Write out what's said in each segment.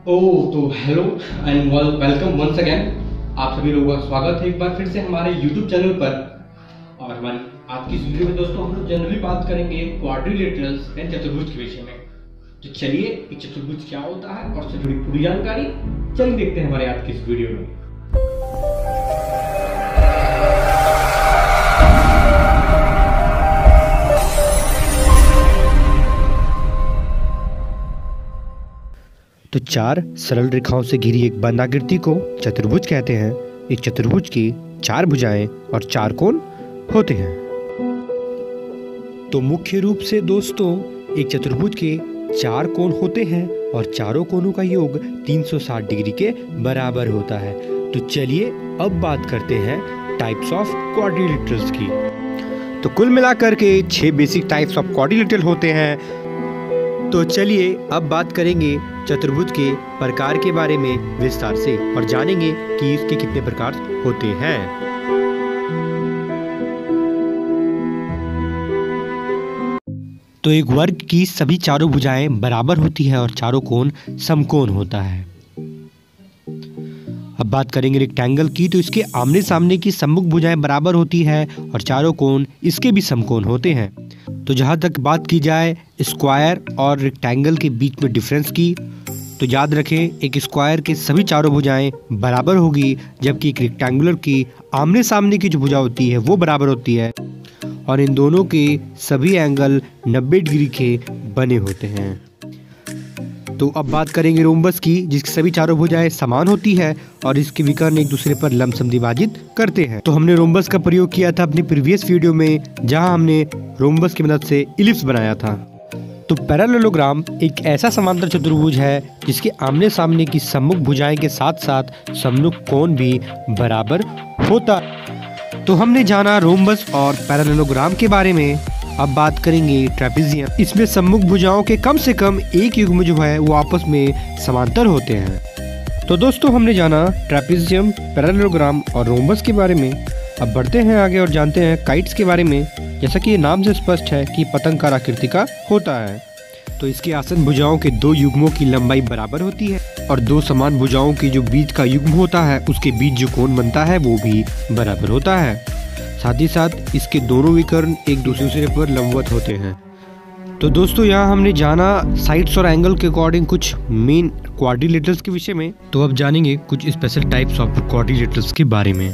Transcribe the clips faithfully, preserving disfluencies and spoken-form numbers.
ओह तो hello and welcome once again. आप सभी लोगों का स्वागत है एक बार फिर से हमारे यूट्यूब चैनल पर। और हमारी आज की इस वीडियो में दोस्तों हम लोग जनरली बात करेंगे क्वाड्रिलेटरल्स एंड चतुर्भुज के विषय में। तो चलिए एक चतुर्भुज क्या होता है और उससे जुड़ी पूरी जानकारी चलिए देखते हैं हमारे आज की इस वीडियो में। तो चार सरल रेखाओं से घिरी एक बंद आकृति को चतुर्भुज कहते हैं। एक चतुर्भुज की चार भुजाएं और चार कोण होते हैं। तो मुख्य रूप से दोस्तों एक चतुर्भुज के चार कोण होते हैं और चारों कोणों का योग तीन सौ साठ डिग्री के बराबर होता है। तो चलिए अब बात करते हैं टाइप्स ऑफ क्वाड्रिलेटरल्स की। तो कुल मिलाकर के छह बेसिक टाइप्स ऑफ क्वाड्रिलेटरल होते हैं। तो चलिए अब बात करेंगे चतुर्भुज के प्रकार के बारे में विस्तार से और जानेंगे कि इसके कितने प्रकार होते हैं। तो एक वर्ग की सभी चारों भुजाएं बराबर होती है और चारों कोण समकोण होता है। अब बात करेंगे रेक्टेंगल की। तो इसके आमने सामने की सम्मुख भुजाएं बराबर होती है और चारों कोण इसके भी समकोण होते हैं। तो जहाँ तक बात की जाए स्क्वायर और रेक्टेंगल के बीच में डिफरेंस की, तो याद रखें एक स्क्वायर के सभी चारों भुजाएं बराबर होगी, जबकि एक रेक्टेंगुलर की आमने सामने की जो भुजा होती है वो बराबर होती है और इन दोनों के सभी एंगल नब्बे डिग्री के बने होते हैं। तो अब बात करेंगे रोम्बस की, जिसकी सभी चारों भुजाएं समान होती है और इसके विकर्ण एक दूसरे पर लमसम विभाजित करते हैं। तो हमने रोम्बस का प्रयोग किया था अपनी प्रीवियस वीडियो में, जहां हमने रोम्बस की मदद से इलिप्स बनाया था। तो पैरेललोग्राम एक ऐसा समांतर चतुर्भुज है जिसके आमने सामने की सम्मुख भुजाएं के साथ साथ सम्मुख कोण भी बराबर होता है। तो हमने जाना रोम्बस और पैरेललोग्राम के बारे में। अब बात करेंगे ट्रेपेजियम। इसमें सम्मुख भुजाओं के कम से कम एक युग्म जो है वो आपस में समांतर होते हैं। तो दोस्तों हमने जाना ट्रेपेजियम, पैरेललोग्राम और रोम्बस के बारे में। अब बढ़ते हैं आगे और जानते हैं काइट्स के बारे में। जैसा कि ये नाम से स्पष्ट है कि पतंगाकार आकृति का होता है। तो इसके आसन भुजाओं के दो युग्मों की लंबाई बराबर होती है और दो समान भुजाओं के जो बीच का युग्म होता है उसके बीच जो कोण बनता है वो भी बराबर होता है। साथ ही साथ इसके दोनों विकर्ण एक दूसरे पर लंबवत होते हैं। तो दोस्तों यहाँ हमने जाना साइड्स और एंगल के अकॉर्डिंग कुछ मेन क्वाड्रिलेटरल्स के विषय में। तो अब जानेंगे कुछ स्पेशल टाइप्स ऑफ क्वाड्रिलेटरल्स के बारे में।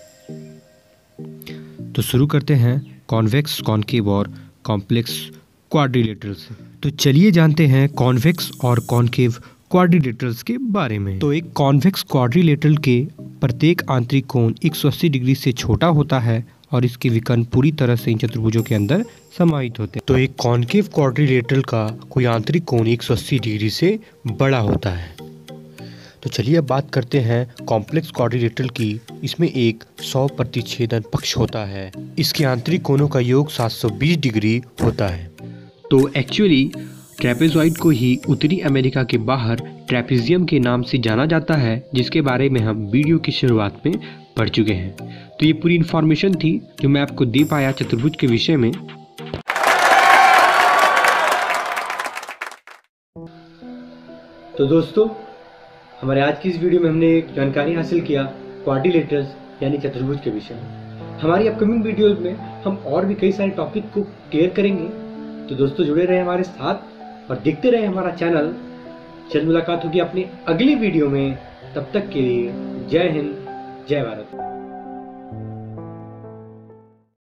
तो शुरू करते हैं कॉन्वेक्स, कॉन्केव और कॉम्प्लेक्स क्वाड्रिलेटरल्स। तो चलिए जानते हैं कॉन्वेक्स और कॉन्केव क्वाड्रिलेटरल्स के बारे में। तो एक कॉन्वेक्स क्वाड्रिलेटरल के प्रत्येक आंतरिक कोण एक सौ अस्सी डिग्री से छोटा होता है और इसके विकर्ण पूरी तरह से इन चतुर्भुजों के अंदर समाहित होते हैं। तो एक कॉन्केव क्वाड्रिलेटरल का कोई आंतरिक कोण एक सौ अस्सी डिग्री से बड़ा होता है। तो चलिए अब बात करते हैं कॉम्प्लेक्स क्वाड्रिलेटरल की। इसमें एक सौ प्रतिच्छेदन पक्ष होता है। इसके आंतरिक कोणों का योग सात सौ बीस डिग्री होता है। तो एक्चुअली ट्रेपेजॉइड को ही उत्तरी अमेरिका के बाहर ट्रेपेजियम के नाम से जाना जाता है, जिसके बारे में हम वीडियो की शुरुआत में पढ़ चुके हैं। तो ये पूरी इन्फॉर्मेशन थी जो मैं आपको दे पाया चतुर्भुज के विषय में। तो दोस्तों हमारे आज की इस वीडियो में हमने एक जानकारी हासिल किया क्वाड्रिलेटरल्स यानी चतुर्भुज के विषय में। हमारी अपकमिंग वीडियोज में हम और भी कई सारे टॉपिक को क्लियर करेंगे। तो दोस्तों जुड़े रहे हमारे साथ और देखते रहे हमारा चैनल। जल्द मुलाकात होगी अपने अगली वीडियो में। तब तक के लिए जय हिंद, जय भारत।